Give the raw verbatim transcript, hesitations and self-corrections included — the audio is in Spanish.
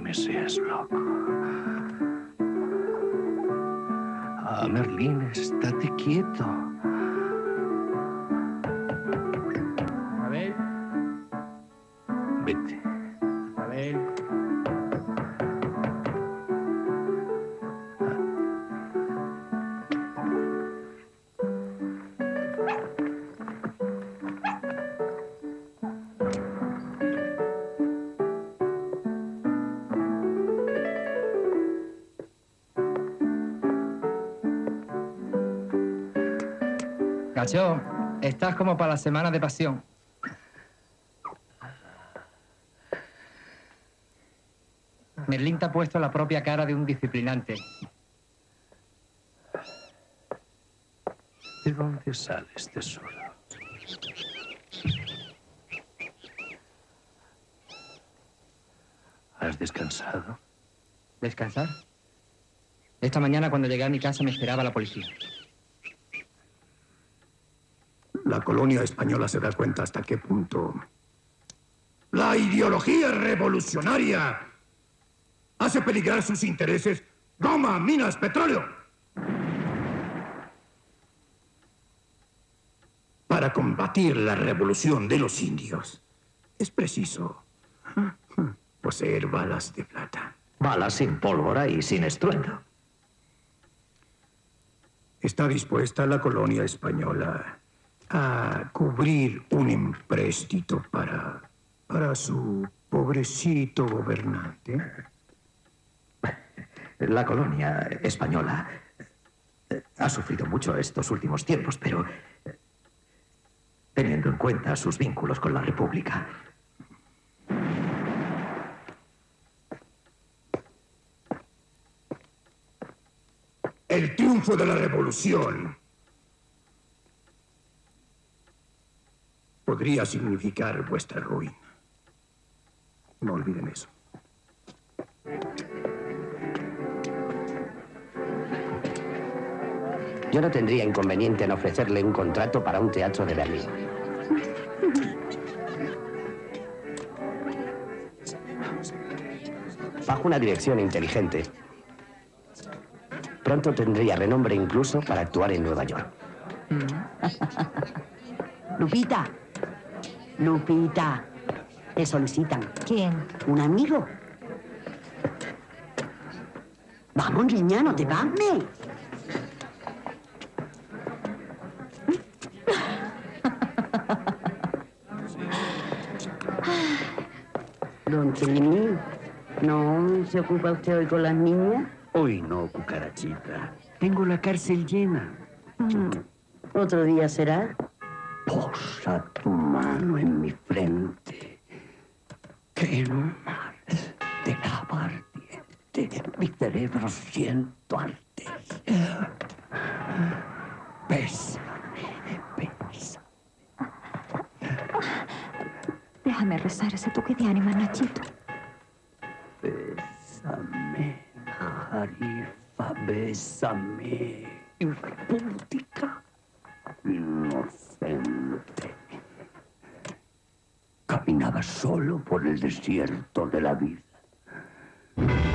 me seas loco. Ah, Merlín, estate quieto. Abel. Vete. Abel. Cacho, estás como para la semana de pasión. Merlín te ha puesto la propia cara de un disciplinante. ¿De dónde sales, tesoro? ¿Has descansado? ¿Descansar? Esta mañana, cuando llegué a mi casa, me esperaba la policía. La colonia española se da cuenta hasta qué punto la ideología revolucionaria hace peligrar sus intereses. Goma, minas, petróleo. Para combatir la revolución de los indios es preciso poseer balas de plata. Balas sin pólvora y sin estruendo. ¿Está dispuesta la colonia española a cubrir un empréstito para, para su pobrecito gobernante? La colonia española ha sufrido mucho estos últimos tiempos, pero teniendo en cuenta sus vínculos con la República. El triunfo de la revolución podría significar vuestra ruina. No olviden eso. Yo no tendría inconveniente en ofrecerle un contrato para un teatro de Berlín. Bajo una dirección inteligente, pronto tendría renombre incluso para actuar en Nueva York. Lupita. Lupita. Te solicitan. ¿Quién? Un amigo. Vamos, niña, no te pasmes. Don Trini, ¿no se ocupa usted hoy con las niñas? Hoy no, cucarachita. Tengo la cárcel llena. Mm. ¿Otro día será? Posa tu mano en mi frente. Que en un mar de lava ardiente mi cerebro siento arder. Bésame, bésame. Déjame rezar ese toque de ánimo, Nachito. Bésame, Jarifa, bésame. Impúdica, inocente. Caminaba solo por el desierto de la vida.